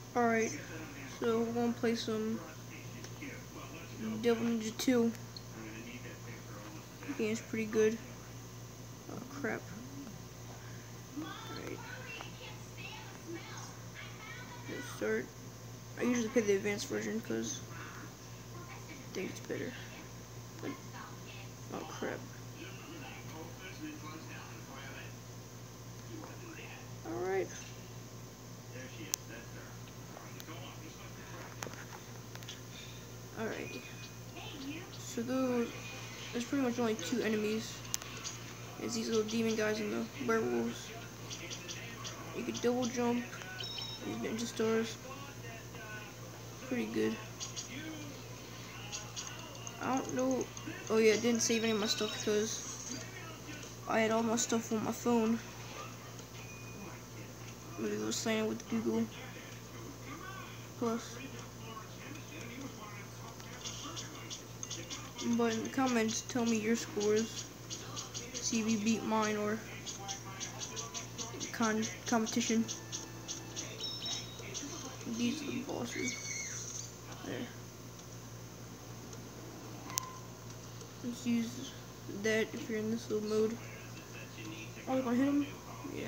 Alright, so we're gonna play some Devil Ninja 2. The game's pretty good. Oh crap. Alright. Let's start. I usually play the advanced version because I think it's better. But, oh crap. Alright. Alright. So there's pretty much only two enemies. It's these little demon guys and the werewolves. You can double jump. These ninja stars. Pretty good. I don't know. Oh yeah, I didn't save any of my stuff because I had all my stuff on my phone. Maybe it was signing with Google Plus. But in the comments, tell me your scores. See if you beat mine or competition. These are the bosses. There. Let's use that if you're in this little mode. Oh, we're gonna hit him? Yeah.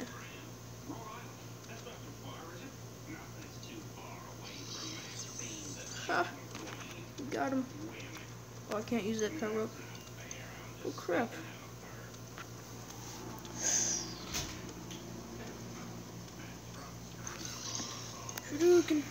Ha! Got him. Oh, I can't use that power up. Oh crap. Hadouken.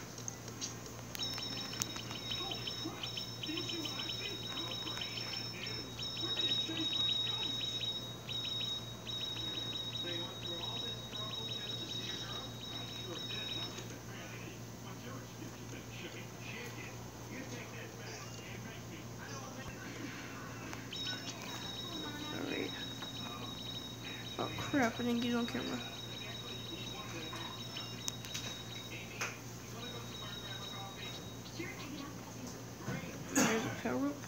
Alright. Oh crap, I didn't get it on camera. There's a power up.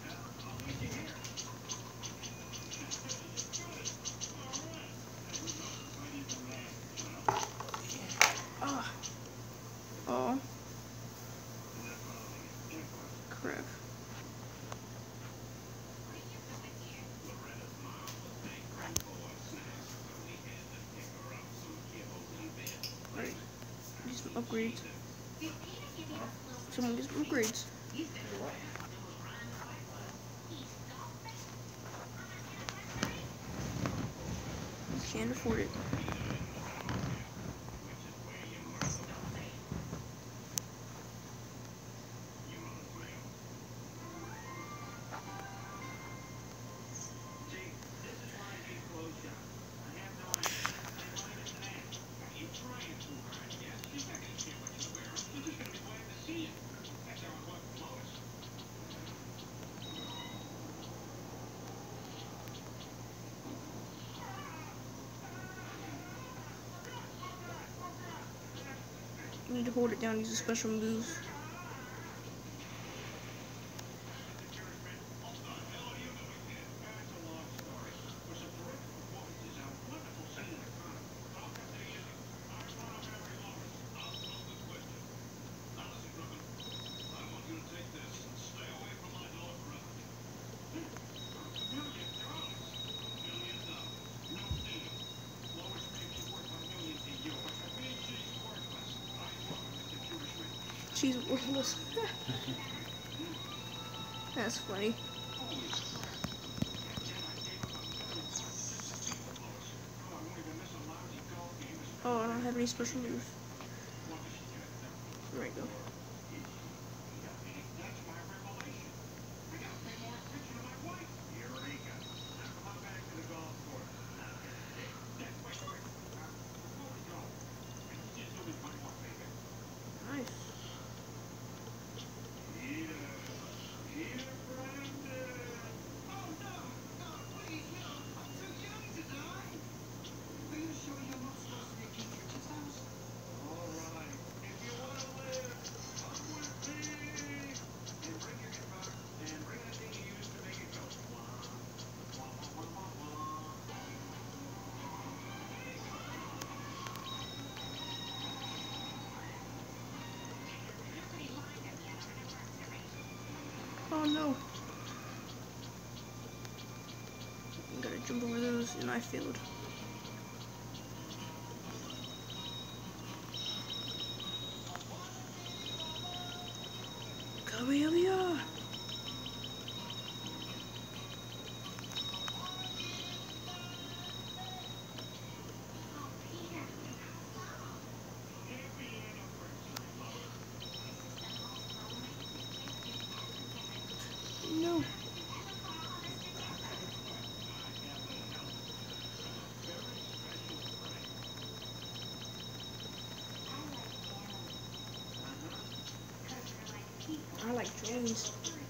Ah. Oh. Crap. Alright. Need some upgrades. Someone get some upgrades. Can't afford it. You need to hold it down, use a special move. She's worthless. That's funny. Oh, I don't have any special moves. There we go. Nice. Oh no. I gotta jump over those, and I failed. Kamehameha! No. I like drones.